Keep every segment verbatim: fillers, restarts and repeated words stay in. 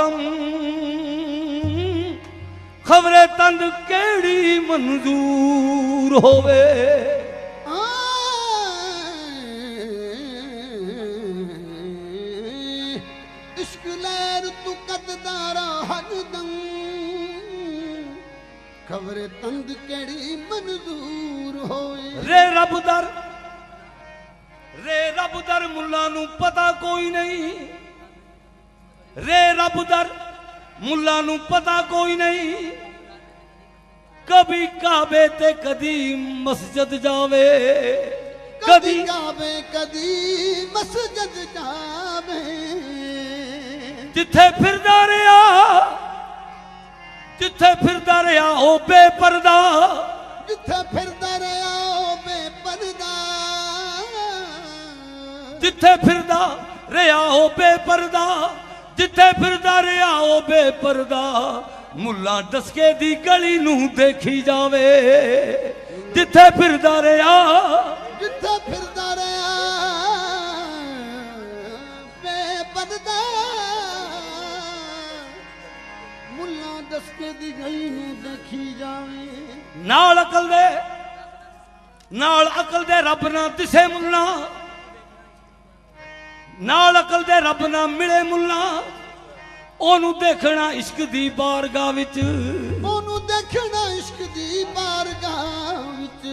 कदम खबरे तंद केड़ी मंजूर होवे इश्क लहर तू कददारा हरदम खबरे तंद केड़ी मंजूर होवे रे रब दर रे रब दर मुल्ला नू पता कोई नहीं रे रब दर मुल्ला नू पता कोई नहीं कभी काबे ते कदी मस्जिद जावे कदी काबे कदी मस्जिद जावे जिथे फिरदा रहा जिथे फिरदा रहा ओ बेपर्दा जिथे फिरदा रहा ओ बेपर्दा जिथे फिरदा रहा ओ बेपर्दा जिथे फिरदा रहा ओ बेपर्दा मुल्ला डसके दी गली नू देखी जावे जिथे फिरदा रहा जिथे फिरदा रहा बेपर्दा मुल्ला डसके दी गली नू देखी जावे नाल अकल दे नाल अकल दे रब ना दिसे मुल्ला नाल अकल दे रब ना मिले मुल्ला ओनू देखना इश्क दी बारगाह विच ओनू देखना इश्क दी बारगाह विच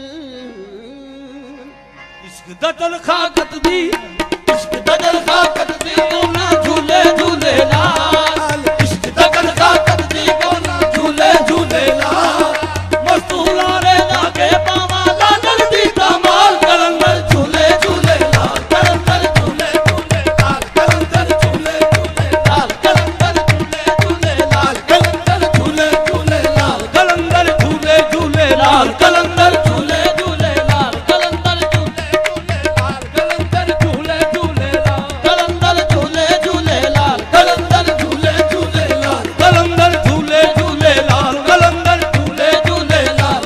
इश्क दा तलखा कत दी इश्क दा तलखा कत दी कोना झूले झूले लाल इश्क दा तलखा कत दी कोना झूले झूले लाल मस्तूला रे लागे पावा लाल दी कमाल कलंदर झूले झूले लाल कलंदर झूले झूले लाल कलंदर झूले झूले लाल कलंदर झूले झूले लाल कलंदर झूले झूले लाल कलंदर झूले झूले लाल कलंदर झूले झूले लाल कलंदर झूले झूले लाल कलंदर झूले झूले लाल कलंदर झूले झूले लाल कलंदर झूले झूले लाल कलंदर झूले झूले लाल कलंदर झूले झूले लाल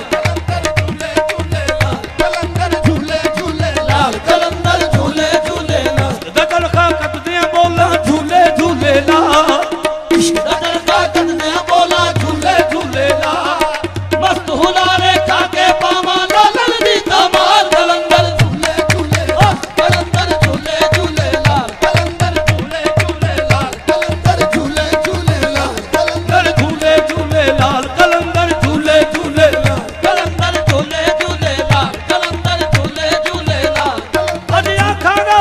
कलंदर झूले झूले लाल कलंदर झूले झूले लाल ददल खा कतदे बोला झूले झूले लाल इश्क ददल खा कतदे बोला झूले झूले लाल मस्त हुलारे खा के पावा लाल दी कमाल कलंदर झूले झूले कलंदर झूले झूले लाल कलंदर झूले झूले लाल कलंदर झूले झूले लाल कलंदर झूले झूले लाल कलंदर झूले झूले लाल कलंदर झूले झूले लाल कलंदर झूले झूले लाल अज आखागा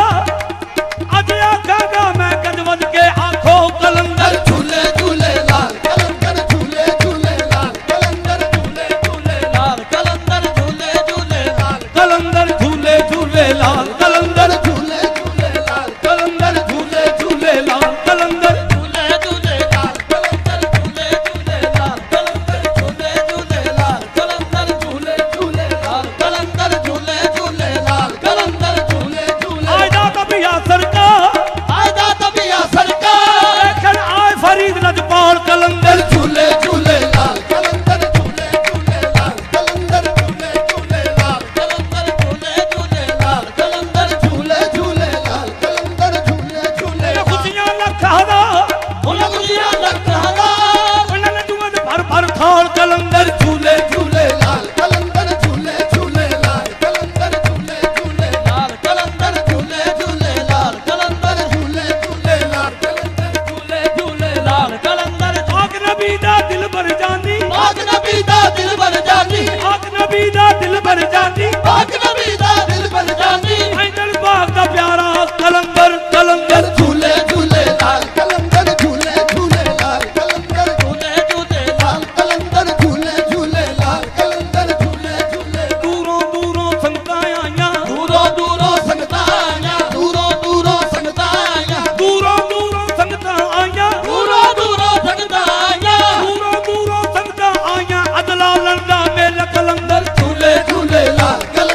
अज आखागा मैं गजवद के आंखों कलंदर झूले झूले लाल कलंदर झूले झूले लाल कलंदर झूले झूले लाल कलंदर झूले झूले लाल कलंदर झूले झूले लाल कलंदर झूले झूले लाल कलंदर झूले झूले लाल कलंदर झूले झूले लाल कलंदर झूले झूले लाल कलंदर झूले झूले लाल कलंदर झूले झूले लाल कलंदर झूले झूले लाल कलंदर झूले झूले आयदा तबिया सरकार आयदा तबिया सरकार देखन आय फरीद लजपाल कलंदर झूले झूले लाल कलंदर झूले झूले लाल कलंदर झूले झूले लाल कलंदर झूले झूले लाल कलंदर झूले झूले लाल कलंदर झूले झूले खुशियां लखदा उन खुशियां लखदा उन जुमन भर भर थाल कलंदर झूले झूले लाल कलंदर झूले झूले लाल कलंदर झूले झूले लाल कलंदर झूले झूले लाल कलंदर झूले झूले लाल कलंदर झूले झूले लाल कलंदर आग नबी दा दिल भर जानी पाक नबी दा दिल भर जानी आग नबी दा दिल भर जानी पाक नबी दा दिल भर जानी ऐनल बाग दा प्यारा कलंदर कलंदर झूले झूले लाल कलंदर झूले झूले लाल कलंदर झूले झूले लाल कलंदर झूले झूले लाल कलंदर झूले झूले दूरों दूरों संगतां आईयां दूरों दूरों संगतां आईयां दूरों दूरों संगतां आईयां दूरों दूरों संगतां आईयां दूरों दूरों संगतां आईयां दूरों दूरों संगतां आईयां अदला लंदा मेल कलंदर झूले झूले लाल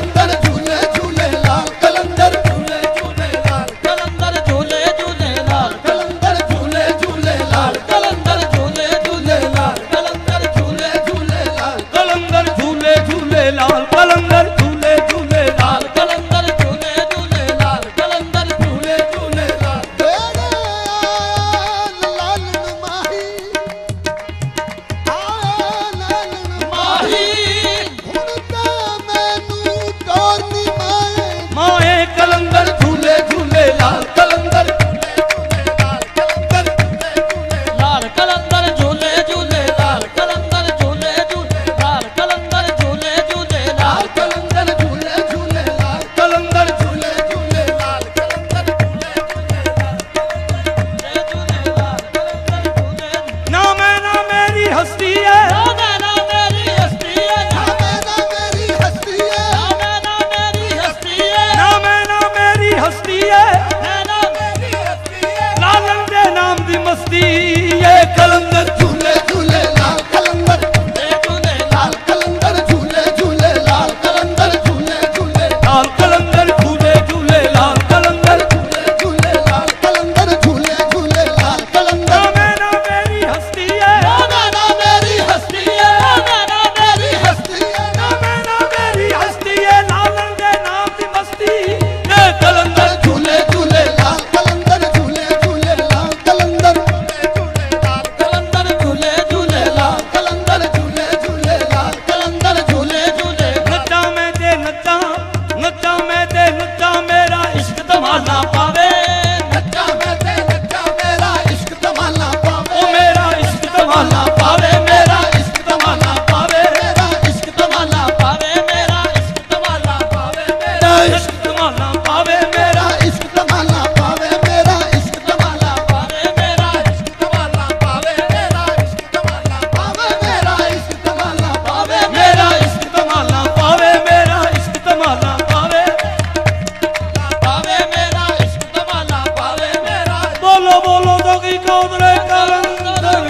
धमाला पावे पावे मेरा इश्क धमाला पावे मेरा बोलो बोलो तो की कौदरे कलंदर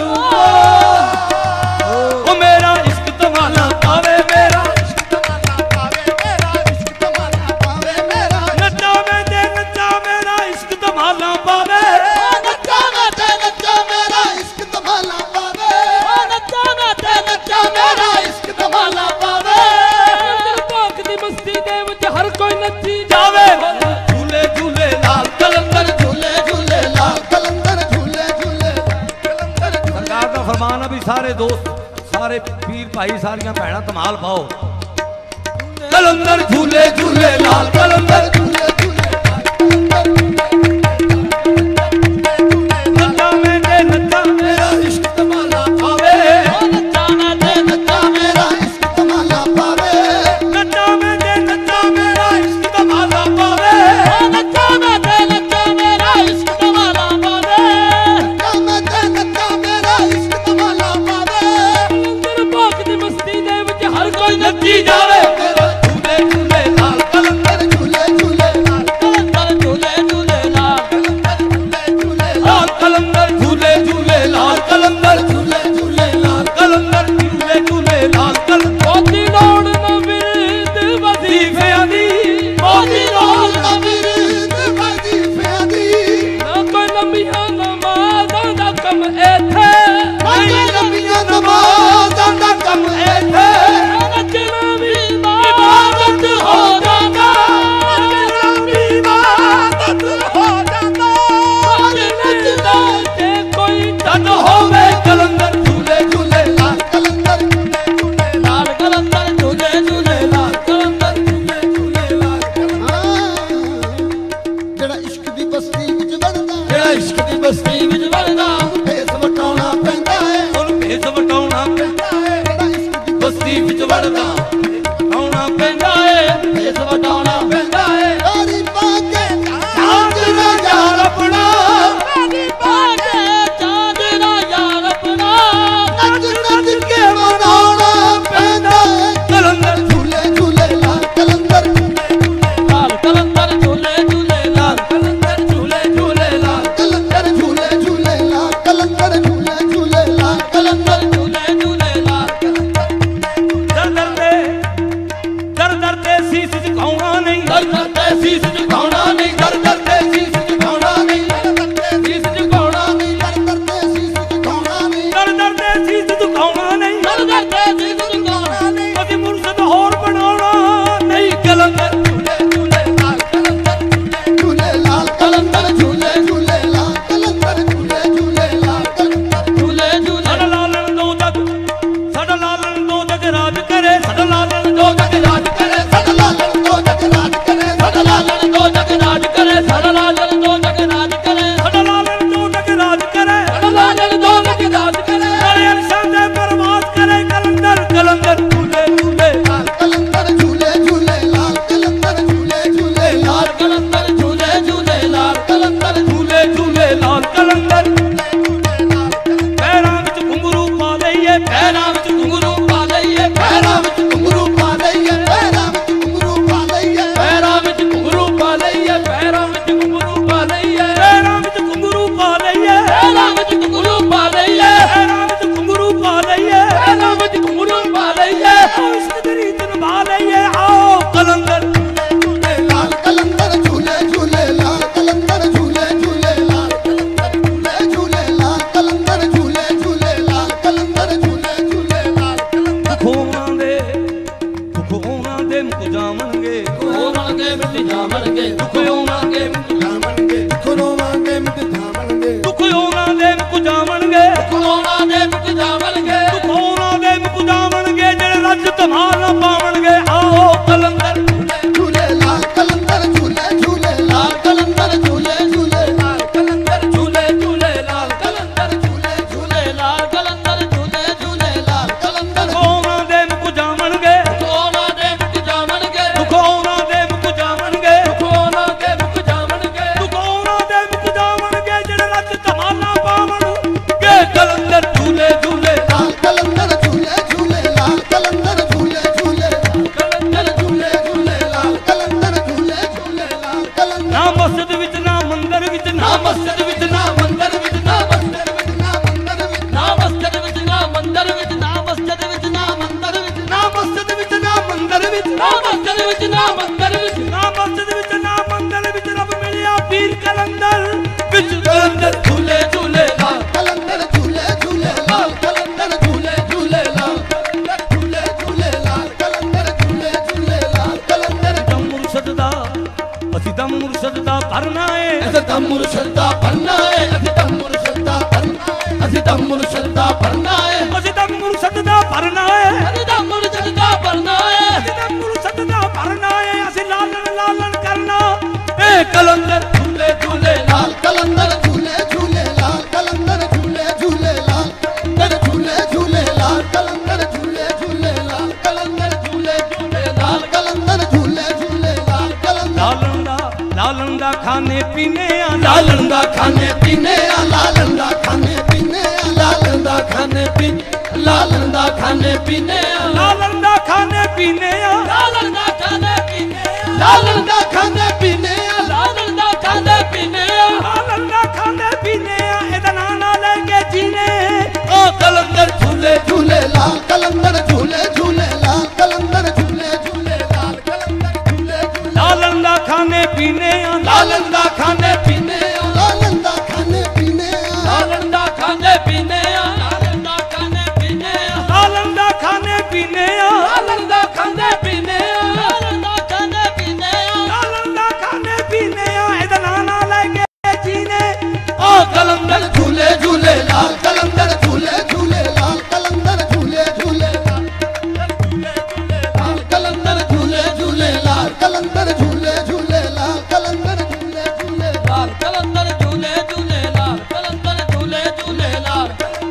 ओ मेरा इश्क धमाला पावे मेरा इश्क धमाला पावे मेरा इश्क धमाला पावे मेरा नचा में दे नचा मेरा इश्क धमाला पावे नचा मैं ते नचा मेरा इश्क धमाला पावे नचा मैं ते नचा मेरा इश्क धमाला पावे भोग दी मस्ती दे विच हर कोई नची जावे झूले झूले लाल कलंदर झूले झूले लाल कलंदर झूले झूले कलंदर सरकार का फरमान है भी सारे दोस्त सारे पीर भाई सारियां भैणां धमाल पाओ कलंदर झूले झूले लाल कलंदर झूले झूले नचा में दे नचा मेरा इश्क धमाला पावे नचा मैं ते नचा मेरा इश्क धमाला पावे नचा में दे नचा मेरा इश्क धमाला पावे नचा मैं ते नचा मेरा इश्क धमाला पावे नचा मैं ते नचा मेरा इश्क धमाला पावे कलंदर भोग दी मस्ती दे विच हर कोई नची जावे झूले झूले लाल कलंदर झूले झूले लाल कलंदर झूले झूले लाल लाल कलंदर झूले झूले लाल कलंदर झूले झूले लाल कलंदर झूले झूले लाल कलंदर कोती लोड़ न विरद वजीफे दी मोदी रोल नवीद वजीफे दी ना कोई लम्बियां नमाज़ां दा कम एथे मैं नबियां नमाज़ां दा कम ऐथे नचना भी इबादत हो जाता इबादत हो जाता नचदा ते कोई तन होवे कलंदर झूले झूले लाल कलंदर झूले झूले लाल कलंदर झूले झूले लाल कलंदर झूले झूले लाल ਜਿਹੜਾ ਇਸ਼ਕ ਦੀ ਬਸਤੀ ਵਿੱਚ ਵੜਦਾ ਜਿਹੜਾ ਇਸ਼ਕ ਦੀ ਬਸਤੀ ਵਿੱਚ ਵੜਦਾ ਫੇਸ ਵਟਾਉਣਾ ਪੈਂਦਾ ਹੈ ਉਹਨੂੰ ਭੇਸ ਵਟਾਉਣਾ ਪੈਂਦਾ ਜਿਹੜਾ ਇਸ਼ਕ ਦੀ ਬਸਤੀ ਵਿੱਚ ਵੜਦਾ ਆਉਣਾ ਪੈਂਦਾ ਏ ਭੇਸ ਵਟਾਉਣਾ ਪੈਂਦਾ ਏ ਬਸਤੀ ਪਾ ਕੇ ਚਾਂਦ ਨਾ ਯਾਰ ਆਪਣਾ ਦੀ ਬਾਗੇ ਚਾਂਦ ਦਾ ਯਾਰ ਆਪਣਾ ਨੱਚ ਨੱਚ ਕੇ ਮਨਾਉਣਾ ਪੈਂਦਾ ਹੈ ਕਲੰਦਰ ਝੂਲੇ ਝੂਲੇ ਲਾਲ ਕਲੰਦਰ ਲਾਲ ਕਲੰਦਰ ਝੂਲੇ ਝੂਲੇ ਲਾਲ ਕਲੰਦਰ ਝੂਲੇ ਝੂਲੇ ਲਾਲ ਕਲੰਦਰ ਝੂਲੇ ਝੂਲੇ ਲਾਲ ਕਲੰਦਰ ਝੂਲੇ ਝੂਲੇ ਲਾਲ ਕਲੰਦਰ ਝੂਲੇ ਝੂਲੇ ਲਾਲ ਦਰ ਦਰ ਤੇ ਦਰ ਦਰ ਤੇ ਸੀਸ ਝੁਕਾਉਣਾ ਨਹੀਂ ਦਰ ਦਰ ਤੇ ਸੀਸ ਝੁਕਾਉਣਾ ਨਹੀਂ ਦਰ ਦਰ ਤੇ ਸੀਸ ਝੁਕਾਉਣਾ ਨਹੀਂ ਸੀਸ ਝੁਕਾਉਣਾ ਨਹੀਂ ਦਰ ਦਰ ਤੇ ਸੀਸ ਝੁਕਾਉਣਾ ਨਹੀਂ ਦਰ ਦਰ ਤੇ ਸੀਸ ਝੁਕਾਉਣਾ ਨਹੀਂ ਦਰ ਦਰ ਤੇ ਸੀਸ ਝੁਕਾਉਣਾ ਨਹੀਂ ਕਦੀ ਮੁਰਸ਼ਦ ਹੋਰ ਬਣਾਉਣਾ ਨਹੀਂ ਕਲੰਦਰ ਝੂਲੇ ਝੂਲੇ ਲਾਲ ਕਲੰਦਰ ਝੂਲੇ ਲਾਲ ਕਲੰਦਰ ਝੂਲੇ ਝੂਲੇ ਲਾਲ ਕਲੰਦਰ ਝੂਲੇ ਝੂਲੇ ਲਾਲ ਕਲੰਦਰ ਝੂਲੇ ਝੂਲੇ ਸਾਡਾ ਲਾਲਣ ਦੋ ਜਗ ਸਾਡਾ ਲਾਲਣ ਦੋ ਜਗ ਰਾਜ ਕਰੇ ਸਾਡਾ ਲਾਲਣ ਦੋ ਜਗ ਰਾਜ ਕਰੇ ਸਾਡਾ ਲਾਲਣ ਦੋ ਜਗ ਰਾਜ ਕਰੇ ਸਾਡਾ ਲਾਲਣ ਦੋ ਜਗ ਰਾਜ ਕਰੇ ਸਾਡਾ ਲਾਲਣ ਦੋ ਜਗ ਰਾਜ ਕਰੇ ਸਾਡਾ ਲਾਲਣ ਦੋ ਜਗ ਰਾਜ ਕਰੇ ਸਾਡਾ ਲਾਲਣ ਦੋ ਜਗ ਰਾਜ ਕਰੇ ਨਾਲੇ ਅਰਸ਼ਾਂ ਦੇ ਪਰਵਾਜ਼ ਕਰੇ ਕਲੰਦਰ ਕਲੰਦਰ ਝੂਲੇ ਝੂਲੇ ਲਾਲ ਕਲੰਦਰ ਝੂਲੇ ਝੂਲੇ ਲਾਲ ਕਲੰਦਰ ਝੂਲੇ ਝੂਲੇ ਲਾਲ ਕਲੰਦਰ ਝੂਲੇ ਝੂਲੇ ਲਾਲ ਕਲੰਦਰ ਝੂਲੇ ਝੂਲੇ ਲਾਲ ਕਲੰਦਰ ਪੈਰਾਂ ਵਿੱਚ ਘੁੰਗਰੂ ਪਾ ਲਈਏ ਪੈਰਾਂ ਵਿੱਚ ਘੁੰਗਰੂ ਪਾ ਲਈਏ ਪੈਰਾਂ ਵਿੱਚ ਘੁੰਗਰੂ ਪਾ ਲਈਏ ਪੈਰਾਂ ਵਿੱਚ ਘੁੰਗਰੂ ਪਾ ਲਈਏ ਪੈਰਾਂ ਵਿੱਚ ਘੁੰਗਰੂ ਪਾ ਲਈਏ ਪੈਰਾਂ ਵਿੱਚ ਘੁੰਗਰੂ ਪਾ ਲਈਏ ਪੈਰਾਂ ਵਿੱਚ ਘੁੰਗਰੂ ਪਾ ਲਈਏ ਪੈਰਾਂ ਵਿੱਚ ਘੁੰਗਰੂ ਪਾ ਲਈਏ ਪੈਰਾਂ ਵਿੱਚ ਘੁੰਗਰੂ ਪਾ ਲਈਏ ਪੈਰਾਂ ਵਿੱਚ ਘੁੰਗਰੂ ਪਾ ਲਈਏ ਆਓ ਇਸ਼ਕ ਦੀ ਰੀਤ ਨਿਭਾ ਲਈਏ ਆਓ ਕਲੰਦਰ ਲਾਲ ਕਲੰਦਰ ਝੂਲੇ ਝੂਲੇ ਲਾਲ ਕਲੰਦਰ ਝੂਲੇ ਝੂਲੇ ਲਾਲ ਕਲੰਦਰ ਝੂਲੇ ਝੂਲੇ ਲਾਲ ਕਲੰਦਰ ਝੂਲੇ ਝੂਲੇ ਲਾਲ ਕਲੰਦਰ ਝੂਲੇ ਝੂਲੇ ਲਾਲ ਕਲੰਦਰ ਖੋਵਾਂ ਦੇ ਖੋਵਾਂ ਦੇ ਮੁਕ ਜਾਵਣਗੇ ਉਹਨਾਂ ਦੇ ਵਿੱਚ ਜਾਵਣਗੇ ਦੁੱਖ ਉਹਨਾਂ ਦੇ ਵਿੱਚ ਜਾਵਣਗੇ ਖਰੋਵਾਂਗੇ ਮਿਟ ਜਾਵਣਗੇ ਦੁੱਖ ਉਹਨਾਂ ਦੇ ਮੁਕ ਜਾਵਣਗੇ ਉਹਨਾਂ ਦੇ ਵਿੱਚ ਜਾਵਣਗੇ ਦੁੱਖ ਉਹਨਾਂ ਦੇ ਮੁਕ ਜਾਵਣਗੇ ਜਿਹੜੇ ਰੱਜ ਧਮਾਲ ਪਾਵਣਗੇ ਆਓ ਕਲੰਦਰ ਝੂਲੇ ਲਾਲ ਕਲੰਦਰ ਝੂਲੇ ਝੂਲੇ ਲਾਲ ਕਲੰਦਰ ਝੂਲੇ ਝੂਲੇ ਲਾਲ ਕਲੰਦਰ ਝੂਲੇ ਝੂਲੇ ਲਾਲ ਕਲੰਦਰ ਝੂਲੇ ਝੂਲੇ ਲਾਲ ਕਲੰਦਰ ਝੂਲੇ ਝੂਲੇ ਲਾਲ ਕਲੰਦਰ ਖੋਵਾਂ ਦੇ ਮੁਕ ਜਾਵਣਗੇ ਉਹਨਾਂ ਦੇ ਵਿੱਚ ਜਾਵਣਗੇ ਦੁੱਖ ਉਹਨਾਂ ਦੇ ਮੁਕ ਜਾਵਣਗੇ ਉਹਨਾਂ ਦੇ ਵਿੱਚ ਜਾਵਣਗੇ ਦੁੱਖ दम मुर्शद दा भरना है ਅਸੀਂ ਤਾਂ ਮੁਰਸ਼ਦ ਦਾ ਭਰਨਾ ਹੈ ਅਸੀਂ ਤਾਂ ਮੁਰਸ਼ਦ ਦਾ ਭਰਨਾ ਹੈ ਅਸੀਂ ਤਾਂ ਮੁਰਸ਼ਦ ਦਾ ਭਰਨਾ ਹੈ ਅਸੀਂ ਦਮ ਮੁਰਸ਼ਦ ਦਾ ਭਰਨਾ ਹੈ ਅਸੀਂ ਤਾਂ ਮੁਰਸ਼ਦ ਦਾ ਭਰਨਾ ਹੈ ਅਸੀਂ ਦਮ ਮੁਰਸ਼ਦ ਦਾ ਭਰਨਾ ਹੈ ਅਸੀਂ ਲਾਲਨ ਲਾਲਨ ਕਰਨਾ ਏ ਕਲੰਦਰ ਝੂਲੇ ਝੂਲੇ ਲਾਲ ਕਲੰਦਰ ਝੂਲੇ ਝੂਲੇ ਲਾਲ ਕਲੰਦਰ ਝੂਲੇ ਝੂਲੇ ਲਾਲ ਕਲੰਦਰ ਝੂਲੇ ਝੂਲੇ ਲਾਲ ਕਲੰਦਰ ਝੂਲੇ ਝੂਲੇ ਲਾਲ ਕਲੰਦਰ ਝੂਲੇ ਝੂਲੇ ਲਾਲ ਕਲੰਦਰ ਝੂਲੇ ਝੂਲੇ ਲਾਲ ਕਲੰਦਰ ਲਾਲਨ ਦਾ ਲਾਲਨ ਦਾ ਖਾਣੇ ਪੀਣੇ ਆ ਲਾਲਨ ਦਾ ਖਾਣੇ ਪੀਣੇ ਆ ਲਾਲਨ ਦਾ ਖਾਣੇ ਪੀਣੇ ਆ ਲਾਲਨ ਦਾ ਖਾਣੇ ਪੀਣੇ ਲਾਲਨ ਦਾ ਖਾਣੇ ਪੀਣੇ ਆ ਲਾਲਨ ਦਾ ਖਾਣੇ ਪੀਣੇ ਆ ਲਾਲਨ ਦਾ ਖਾਣੇ ਪੀਣੇ ਆ ਲਾਲਨ ਦਾ ਖਾਣੇ ਪੀਣੇ ਆ ਲਾਲਨ ਦਾ ਖਾਣੇ ਪੀਣੇ ਆ ਲਾਲਨ ਦਾ ਖਾਣੇ ਪੀਣੇ ਆ ਇਹਦਾ ਨਾਂ ਨਾ ਲੈ ਕੇ ਜੀਨੇ ਓ ਕਲੰਦਰ ਝੂਲੇ ਝੂਲੇ ਲਾਲ ਕਲੰਦਰ ਝੂਲੇ ਝੂਲੇ ਲਾਲ ਕਲੰਦਰ ਝੂਲੇ ਝੂਲੇ ਲਾਲ ਕਲੰਦਰ ਝੂਲੇ ਝੂਲੇ ਲਾਲਨ ਦਾ ਖਾਣੇ ਪੀਣੇ ਆ ਲਾਲਨ ਦਾ ਖਾਣੇ ਪੀਣੇ ਆ ਲਾਲਨ ਦਾ ਖਾਣੇ ਪੀਣੇ ਆ ਲਾਲਨ ਦਾ ਖਾਣੇ ਪੀਣੇ ਆ ਲਾਲਨ ਦਾ ਖਾਣੇ ਪੀਣੇ ਆ ਲਾਲਨ ਦਾ ਖਾਣੇ ਪੀਣੇ ਆ ਲਾਲਨ ਦਾ ਖਾਣੇ ਪੀਣੇ ਆ ਲਾਲਨ ਦਾ ਖਾਣੇ ਪੀਣੇ ਆ ਲਾਲਨ ਦਾ ਖਾਣੇ ਪੀਣੇ ਆ ਇਹਦਾ ਨਾਂ ਨਾ ਲੈ ਕੇ ਜੀਨੇ ਓ ਕਲੰਦਰ ਝੂਲੇ ਝੂਲੇ ਲਾਲ ਕਲੰਦਰ ਝੂਲੇ ਝੂਲੇ ਲਾਲ ਕਲੰਦਰ ਝੂਲੇ ਝੂਲੇ ਲਾਲ ਕਲੰਦਰ ਝੂਲੇ ਝੂਲੇ ਲਾਲ ਕਲੰਦਰ ਝੂਲੇ ਝੂਲੇ ਲਾਲ ਕਲੰਦਰ ਝੂਲੇ ਝੂਲੇ ਲਾਲ ਕਲੰਦਰ ਝੂਲੇ ਝੂਲੇ ਲਾਲ ਕਲੰਦਰ ਝੂਲੇ ਝੂਲੇ ਲਾਲ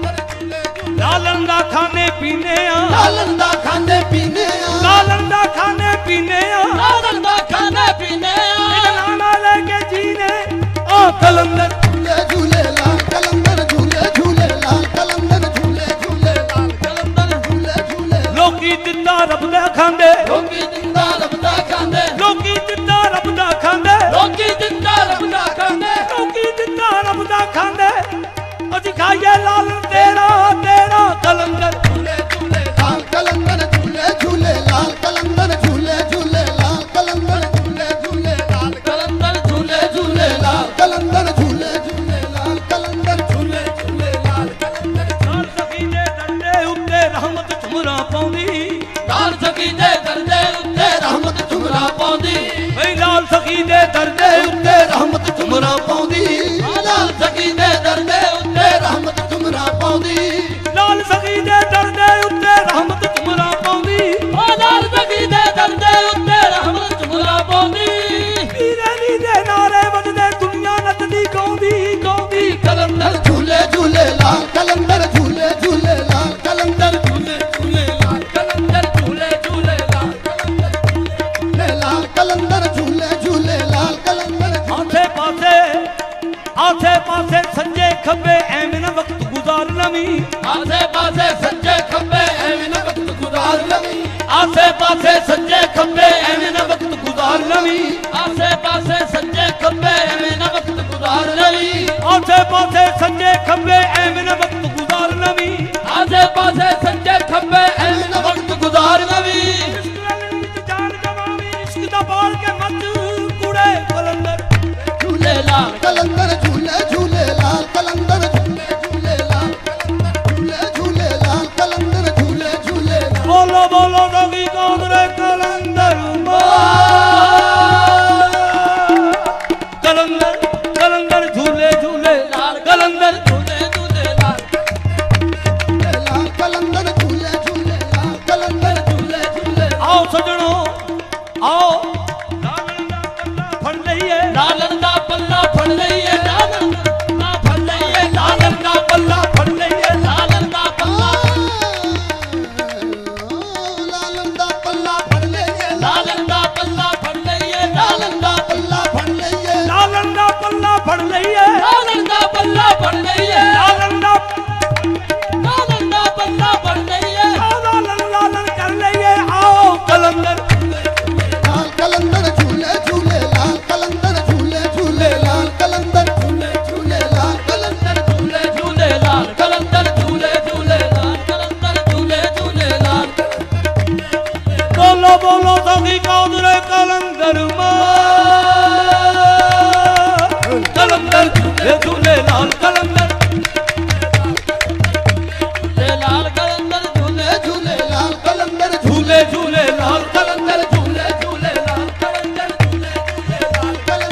ਲਾਲਨ ਦਾ ਖਾਣੇ ਪੀਣੇ ਆ ਲਾਲਨ ਦਾ ਖਾਣੇ ਪੀਣੇ ਆ ਲਾਲਨ ਦਾ ਖਾਣੇ ਪੀਣੇ ਆ ਲਾਲਨ ਦਾ ਖਾਣੇ ਪੀਣੇ ਇਹਦਾ ਆ ਨਾਂ ਨਾ ਲੈ ਕੇ ਜੀਨੇ ਓ ਕਲੰਦਰ ਝੂਲੇ ਝੂਲੇ ਲਾਲ ਕਲੰਦਰ ਝੂਲੇ ਝੂਲੇ ਲਾਲ ਕਲੰਦਰ ਝੂਲੇ ਝੂਲੇ ਲਾਲ ਕਲੰਦਰ ਝੂਲੇ ਝੂਲੇ ਲੋਕੀ ਦਿੱਤਾ ਰੱਬ ਦਾ ਖਾਂਦੇ ਲੋਕੀ ਦਿੰਦਾ ਲੱਭਦਾ ਖਾਂਦੇ ਲੋਕੀ ਦਿੱਤਾ ਰੱਬ ਦਾ ਖਾਂਦੇ ਲੋਕੀ ਦਿੰਦਾ ਲੱਭਦਾ ਖਾਂਦੇ ਲੋਕੀ ਦਿੱਤਾ ਰੱਬ ਦਾ ਖਾਂਦੇ ਅਸੀਂ ਖਾਈਏ ਲਾਲਨ ਤੇਰਾ ਤੇਰਾ ਕਲੰਦਰ ਝੂਲੇ ਝੂਲੇ ਲਾਲ ਕਲੰਦਰ ਝੂਲੇ ਝੂਲੇ ਲਾਲ ਕਲੰਦਰ ਝੂਲੇ ਝੂਲੇ ਲਾਲ ਕਲੰਦਰ ਝੂਲੇ ਝੂਲੇ ਲਾਲ ਕਲੰਦਰ ਝੂਲੇ ਝੂਲੇ ਲਾਲ ਕਲੰਦਰ ਝੂਲੇ ਝੂਲੇ ਲਾਲ ਕਲੰਦਰ ਝੂਲੇ ਝੂਲੇ ਲਾਲ ਕਲੰਦਰ ਨਾਲ ਸਖੀ ਦੇ ਡੰਡੇ ਉੱਤੇ ਰਹਿਮਤ ਝੁਮਰਾ ਪਾਉਂਦੀ ਲਾਲ ਸਖੀ ਦੇ ਦਰਦੇ ਉੱਤੇ ਰਹਿਮਤ ਝੁਮਰਾ ਪਾਉਂਦੀ ਬਈ ਲਾਲ ਸਖੀ ਦੇ ਦਰਦੇ ਉੱਤੇ ਰਹਿਮਤ ਤੁਮਰਾ ਪਾਉਂਦੀ ਲਾਲ ਸਖੀ ਦੇ ਦਰਦੇ ਉੱਤੇ ਰਹਿਮਤ ਤੁਮਰਾ ਪਾਉਂਦੀ ਲਾਲ ਸਖੀ ਦੇ ਦਰਦੇ ਉੱਤੇ ਰਹਿਮਤ ਝੁਮਰਾ ਪਾਉਂਦੀ ਓ ਲਾਲ ਸਖੀ ਦੇ ਦਰਦੇ ਉੱਤੇ ਰਹਿਮਤ ਝੁਮਰਾ ਪਾਉਂਦੀ ਪੀਰੇ ਨੀ ਦੇ ਨਾਰੇ ਵੱਜਦੇ ਦੁਨੀਆ ਨੱਚਦੀ ਗਾਉਂਦੀ ਗਾਉਂਦੀ ਕਲੰਦਰ ਝੂਲੇ ਝੂਲੇ ਲਾਲ ਕਲੰਦਰ ਝੂਲੇ ਝੂਲੇ ਲਾਲ ਕਲੰਦਰ ਝੂਲੇ ਝੂਲੇ ਲਾਲ ਕਲੰਦਰ ਝੂਲੇ ਝੂਲੇ ਲਾਲ ਝੂਲੇ ਲਾਲ ਕਲੰਦਰ ਝੂਲੇ ਝੂਲੇ ਲਾਲ ਕਲੰਦਰ ਆਸੇ ਪਾਸੇ ਆਸੇ ਪਾਸੇ ਸੱਜੇ ਖੱਬੇ ਐਵੇਂ ਨਾ ਵਕਤ ਗੁਜ਼ਾਰ ਲਵੀਂ ਆਸੇ ਪਾਸੇ ਸੱਜੇ ਖੱਬੇ ਐਵੇਂ ਨਾ ਵਕਤ ਗੁਜ਼ਾਰ ਲਵੀਂ ਆਸੇ ਪਾਸੇ ਸੱਜੇ ਖੱਬੇ ਐਵੇਂ ਨਾ ਵਕਤ ਗੁਜ਼ਾਰ ਲਵੀਂ ਆਸੇ ਪਾਸੇ ਸੱਜੇ ਖੱਬੇ ਐਵੇਂ ਨਾ ਵਕਤ ਗੁਜ਼ਾਰ ਲਵੀਂ ਆਸੇ ਪਾਸੇ ਸੱਜੇ ਖੱਬੇ ਐਵੇਂ ਨਾ ਵਕਤ ਗੁਜ਼ਾਰ ਲਵੀਂ ਆਸੇ ਪਾਸੇ ਸੱਜੇ ਖੱਬੇ ਐਵੇਂ ਨਾ ਵਕਤ ਗੁਜ਼ਾਰ ਲਵੀਂ ਇਸ਼ਕ ਰਲਣ ਵਿੱਚ ਜਾਨ ਗਵਾਵੀਂ ਇਸ਼ਕ ਦਾ ਬਾਲ ਕੇ ਮੱਤ ਕੁੜੇ ਕਲੰਦਰ ਝੂਲੇ ਲਾਲ ਕਲੰਦਰ ਝੂਲੇ ਝੂਲੇ ਲਾਲ ਕਲੰਦਰ ਝੂਲੇ ਝੂਲੇ ਲਾਲ ਝੂਲੇ ਝੂਲੇ ਲਾਲ ਕਲੰਦਰ ਝੂਲੇ ਝੂਲੇ ਬੋਲੋ ਬੋਲੋ ਡੋਗੀ ਕੌਂਦਰੇ ਕਲੰਦਰ ਮਾ ਕਲੰਦਰ ਕਲੰਦਰ ਝੂਲੇ ਝੂਲੇ ਲਾਲ ਕਲੰਦਰ ਝੂਲੇ ਝੂਲੇ ਲਾਲ ਲਾਲ ਕਲੰਦਰ ਝੂਲੇ ਝੂਲੇ ਲਾਲ ਕਲੰਦਰ ਝੂਲੇ ਝੂਲੇ ਆਓ ਸਜਣੋ ਆਓ ਲਾਲਨ ਦਾ ਪੱਲਾ ਫੜ ਲਈਏ ਲਾਲਨ ਦਾ ਪੱਲਾ ਫੜ ਲਈਏ ਲਾਲਨ ਦਾ ਫੜ ਲਈਏ ਲਾਲਨ ਦਾ ਪੱਲਾ ਫੜ ਲਈਏ ਲਾਲਨ ਦਾ ਪੱਲਾ ਲਾਲਨ ਦਾ ਪੱਲਾ ਫੜ ਲਈਏ ਲਾਲਨ ਦਾ ਪੱਲਾ ਫੜ ਲਈਏ ਲਾਲਨ ਦਾ ਪੱਲਾ ਫੜ ਲਈਏ ਲਾਲਨ ਦਾ ਪੱਲਾ ਫੜ ਲਈਏ ਲਾਲਨ ਦਾ ਪੱਲਾ ਫੜ ਲਈਏ ਲਾਲਨ ਦਾ ਲਾਲਨ ਦਾ ਪੱਲਾ ਫੜ ਲਈਏ ਆਓ ਲਾਲਨ ਲਾਲਨ ਕਰ ਲਈਏ ਆਓ ਕਲੰਦਰ ਲਾਲ ਕਲੰਦਰ ਝੂਲੇ ਝੂਲੇ ਲਾਲ ਕਲੰਦਰ ਝੂਲੇ ਝੂਲੇ ਲਾਲ ਕਲੰਦਰ ਝੂਲੇ ਝੂਲੇ ਲਾਲ ਕਲੰਦਰ ਝੂਲੇ ਝੂਲੇ ਲਾਲ ਕਲੰਦਰ ਝੂਲੇ ਝੂਲੇ ਲਾਲ ਕਲੰਦਰ ਝੂਲੇ ਝੂਲੇ ਲਾਲ ਬੋਲੋ ਬੋਲੋ ਸਖੀ ਕੌਂਦਰੇ ਕਲੰਦਰ ਮਾ ਕਲੰਦਰ ਝੂਲੇ ਝੂਲੇ ਲਾਲ ਕਲੰਦਰ ਝੂਲੇ ਲਾਲ ਕਲੰਦਰ ਝੂਲੇ ਝੂਲੇ ਲਾਲ ਕਲੰਦਰ ਝੂਲੇ ਝੂਲੇ ਲਾਲ ਕਲੰਦਰ ਝੂਲੇ ਝੂਲੇ ਲਾਲ ਕਲੰਦਰ ਝੂਲੇ ਝੂਲੇ ਲਾਲ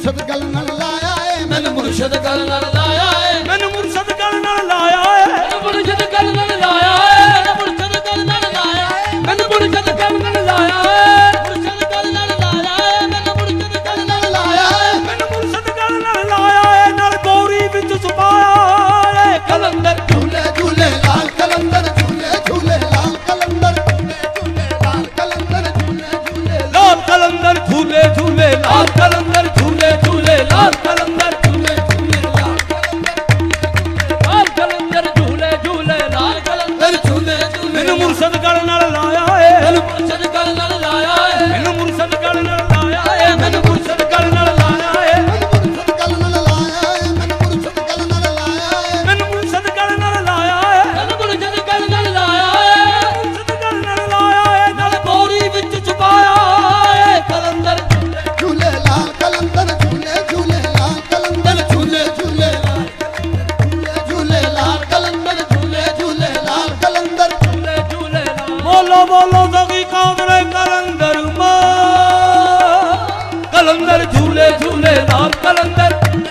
ਮੁਰਸ਼ਦ ਗੱਲ ਨਾਲ ਲਾਇਆ ਏ ਮੈਨੂੰ ਮੁਰਸ਼ਦ ਗੱਲ ਨਾਲ ਲਾਇਆ ਏ ਮੈਨੂੰ ਮੁਰਸ਼ਦ ਗੱਲ ਨਾਲ ਲਾਇਆ ਏ ਮੈਨੂੰ ਮੁਰਸ਼ਦ ਗੱਲ ਨਾਲ ਲਾਇਆ ਏ ਮੁਰਸ਼ਦ ਗੱਲ ਨਾਲ ਲਾਇਆ ਏ ਮੈਨੂੰ ਮੁਰਸ਼ਦ ਗੱਲ ਨਾਲ ਲਾਇਆ ਏ ਮੁਰਸ਼ਦ ਗੱਲ ਨਾਲ ਲਾਇਆ ਏ ਮੈਨੂੰ ਮੁਰਸ਼ਦ ਗੱਲ ਨਾਲ ਲਾਇਆ ਏ ਮੈਨੂੰ ਮੁਰਸ਼ਦ ਗੱਲ ਨਾਲ ਲਾਇਆ ਏ ਨਾਲ ਬੋਰੀ ਵਿੱਚ ਸੁਪਾਇਆ ਏ ਕਲੰਦਰ ਝੂਲੇ ਝੂਲੇ ਲਾਲ ਕਲੰਦਰ ਝੂਲੇ ਝੂਲੇ ਲਾਲ ਕਲੰਦਰ ਝੂਲੇ ਝੂਲੇ ਲਾਲ ਕਲੰਦਰ ਝੂਲੇ ਝੂਲੇ ਲਾਲ ਕਲੰਦਰ ਝੂਲੇ ਝੂਲੇ ਲਾਲ ਕਲੰਦਰ ਝੂਲੇ ਝੂਲੇ ਲਾਲ ਕਲੰਦਰ ਝੂਲੇ ਝੂਲੇ ਲਾਲ ਲਾਲ ਕਲੰਦਰ ਝੂਲੇ ਝੂਲੇ ਲਾਲ ਕਲੰਦਰ ਝੂਲੇ ਝੂਲੇ ਮੈਨੂੰ ਮੁਰਸ਼ਦ ਗੱਲ ਨਾਲ ਲਾਇਆ ਏ ਮੈਨੂੰ ਮੁਰਸ਼ਦ ਗੱਲ ਨਾਲ ਲਾਇਆ ਏ ਮੈਨੂੰ ਮੁਰਸ਼ਦ ਗੱਲ ਨਾਲ ਲਾਇਆ ਏ ਮੈਨੂੰ ਮੁਰਸ਼ਦ ਗੱਲ ਨਾਲ ਲਾਇਆ ਏ ਮੁਰਸ਼ਦ ਗੱਲ ਨਾਲ ਲਾਇਆ ਏ ਮੈਨੂੰ ਮੁਰਸ਼ਦ ਗੱਲ ਨਾਲ ਲਾਇਆ ਏ ਮੈਨੂੰ ਮੁਰਸ਼ਦ ਗੱਲ ਨਾਲ ਲਾਇਆ ਏ ਮੈਨੂੰ ਮੁਰਸ਼ਦ ਗੱਲ ਨਾਲ ਲਾਇਆ ਏ ਮੁਰਸ਼ਦ ਗੱਲ ਨਾਲ ਲਾਇਆ ਏ ਨਾਲ ਬੋਰੀ ਵਿੱਚ ਛੁਪਾਇਆ ਏ ਕਲੰਦਰ ਝੂਲੇ ਲਾਲ ਕਲੰਦਰ ਝੂਲੇ ਝੂਲੇ ਲਾਲ ਕਲੰਦਰ ਝੂਲੇ ਝੂਲੇ ਝੂਲੇ ਲਾਲ ਕਲੰਦਰ ਝੂਲੇ ਝੂਲੇ ਲਾਲ ਕਲੰਦਰ ਝੂਲੇ ਝੂਲੇ ਲਾਲ ਬੋਲੋ ਬੋਲੋ ਸਗੀ ਕਾਂਦਰੇ ਕਲੰਦਰ ਮਾ ਕਲੰਦਰ ਝੂਲੇ ਝੂਲੇ ਲਾਲ ਕਲੰਦਰ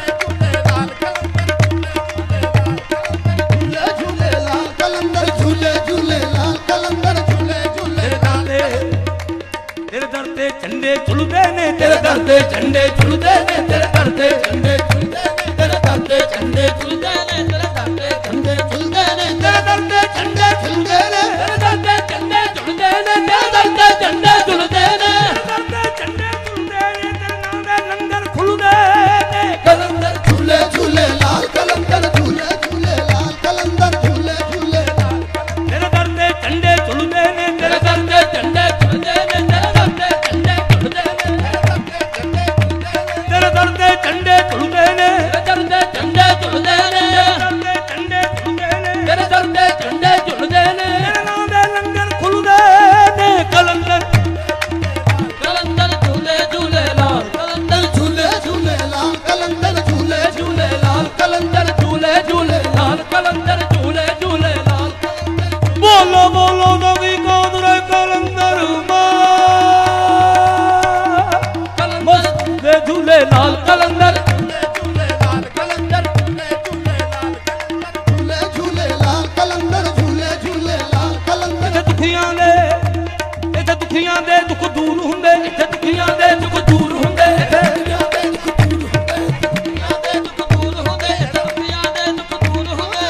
ਝੂਲੇ ਝੂਲੇ ਲਾਲ ਕਲੰਦਰ ਝੂਲੇ ਝੂਲੇ ਲਾਲ ਕਲੰਦਰ ਝੂਲੇ ਝੂਲੇ ਤੇਰੇ ਦਰ ਤੇ ਝੰਡੇ ਝੁਲਦੇ ਨੇ ਤੇਰੇ ਦਰ ਤੇ ਝੰਡੇ ਝੁਲਦੇ ਨੇ ਤੇਰੇ ਦਰ ਤੇ ਝੰਡੇ ਝੁਲਦੇ ਨੇ ਤੇਰੇ ਦਰ ਤੇ ਝੰਡੇ ਝੁਲਦੇ ਨੇ ਤੇਰੇ ਦਰ ਤੇ ਝੰਡੇ ਝੁਲਦੇ ਨੇ ਤੇਰੇ ਦਰ ਤੇ ਝੰਡੇ ਝੁਲਦੇ ਨੇ ਤੇਰੇ ਦਰ ਤੇ ਝੰਡੇ ਝੁਲਦੇ ਨੇ ਤੇਰੇ ਦਰ ਤੇ ਝੰਡੇ ਝੁਲਦੇ ਨੇ ਤੇਰੇ ਦਰ ਤੇ ਝੰਡੇ ਝੁਲਦੇ ਨੇ ਤੇਰੇ ਨਾਂ ਦੇ ਲੰਗਰ ਖੁੱਲਦੇ ਨੇ ਕਲੰਦਰ ਝੂਲੇ ਝੂਲੇ ਲਾਲ ਕਲੰਦਰ ਝੂਲੇ ਝੂਲੇ ਲਾਲ ਕਲੰਦਰ ਝੂਲੇ ਝੂਲੇ ਲਾਲ ਤੇਰੇ ਦਰ ਤੇ ਝੰਡੇ ਝੁਲਦੇ ਨੇ ਤੇਰੇ ਤੇਰੇ ਦਰ ਤੇ ਝੰਡੇ ਝੁਲਦੇ ਨੇ ਤੇਰੇ ਦਰ ਤੇ ਝੰਡੇ ਝੁਲਦੇ ਨੇ ਤੇਰੇ ਦਰ ਤੇ ਝੰਡੇ ਝੁਲਦੇ ਨੇ ਤੇਰੇ ਦਰ ਤੇ ਝੰਡੇ ਝੁਲਦੇ ਨੇ ਤੇਰੇ ਦਰ ਤੇ ਝੰਡੇ ਝੁਲਦੇ ਨੇ ਤੇਰੇ ਦਰ ਤੇ ਝੰਡੇ ਝੁਲਦੇ ਨੇ ਤੇਰੇ ਨਾਂ ਦੇ ਲੰਗਰ ਖੁੱਲਦੇ ਨੇ ਕਲੰਦਰ ਕਲੰਦਰ ਝੂਲੇ ਝੂਲੇ ਲਾਲ ਕਲੰਦਰ ਝੂਲੇ ਝੂਲੇ ਲਾਲ ਕਲੰਦਰ ਝੂਲੇ ਝੂਲੇ ਲਾਲ ਕਲੰਦਰ ਝੂਲੇ ਝੂਲੇ ਲਾਲ ਕਲੰਦਰ ਝੂਲੇ ਝੂਲੇ ਲਾਲ ਬੋਲੋ ਬੋਲੋ ਨਵੀ ਕਾਂਦਰੇ ਕਲੰਦਰ ਮਾ ਕਲੰਦਰ ਦੇ ਝੂਲੇ ਲਾਲ ਕਲੰਦਰ ਝੂਲੇ ਲਾਲ ਕਲੰਦਰ ਝੂਲੇ ਝੂਲੇ ਲਾਲ ਝੂਲੇ ਝੂਲੇ ਲਾਲ ਕਲੰਦਰ ਝੂਲੇ ਝੂਲੇ ਲਾਲ ਕਲੰਦਰ ਇੱਥੇ ਦੁਖੀਆਂ ਦੇ ਇੱਥੇ ਦੁਖੀਆਂ ਦੇ ਦੁੱਖ ਦੂਰ ਹੁੰਦੇ ਇੱਥੇ ਦੁਖੀਆਂ ਦੇ ਦੁੱਖ ਦੂਰ ਹੁੰਦੇ ਇੱਥੇ ਦੁਨੀਆ ਦੇ ਦੁੱਖ ਦੂਰ ਹੁੰਦੇ ਦੁਨੀਆ ਦੇ ਦੁੱਖ ਦੂਰ ਹੁੰਦੇ ਦੁਨੀਆ ਦੇ ਦੁੱਖ ਦੂਰ ਹੁੰਦੇ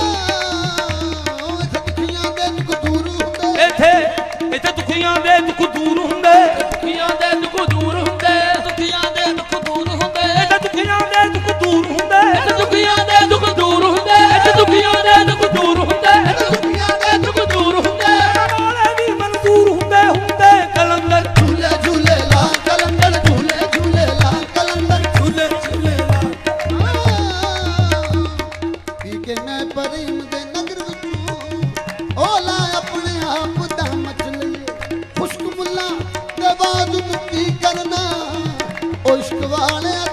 ਸਖੀਆਂ ਦੇ ਦੁੱਖ ਦੂਰ ਹੁੰਦੇ ਇੱਥੇ ਇੱਥੇ ਦੁਖੀਆਂ ਦੇ ਦੁੱਖ ਦੂਰ ਹੁੰਦੇ ਦੁਨੀਆ ਦੇ ਦੁੱਖ ਦੂਰ ਹੁੰਦੇ ਦੁਨੀਆ ਦੇ ਦੁੱਖ ਦੂਰ ਹੁੰਦੇ ਇੱਥੇ ਦੁਖੀਆਂ ਦੇ ਦੁੱਖ ਦੂਰ ਹੁੰਦੇ ਦੁਨੀਆ ਦੇ ਦੁੱਖ ਦੂਰ ਹੁੰਦੇ ਦੁਨੀਆ ਦੇ ਦੁੱਖ ਦੂਰ ਹੁੰਦੇ ਦੁਨੀਆ ਦੇ ਦੁੱਖ ਦੂਰ ਹੁੰਦੇ ਵਾਲੇ ਵੀ ਮਨਜ਼ੂਰ ਹੁੰਦੇ ਹੁੰਦੇ ਕਲੰਦਰ ਝੂਲੇ ਝੂਲੇ ਲਾਲ ਕਲੰਦਰ ਝੂਲੇ ਝੂਲੇ ਲਾਲ ਕਲੰਦਰ ਝੂਲੇ ਝੂਲੇ ਲਾਲ ਪੀ ਕੇ ਮੈਂ ਪਰੀਮ ਦੇ ਨਗਰ ਵਿੱਚੋਂ ਉਹ ਲਾ ਆਪਣੇ ਆਪ ਦਾ ਮਚਲੇ ਖੁਸ਼ਕ ਮੁੱਲਾ ਤੇ ਬਾਦ ਨੂੰ ਕੀ ਕਰਨਾ ਉਹ ਇਸ਼ਕ ਵਾਲਿਆਂ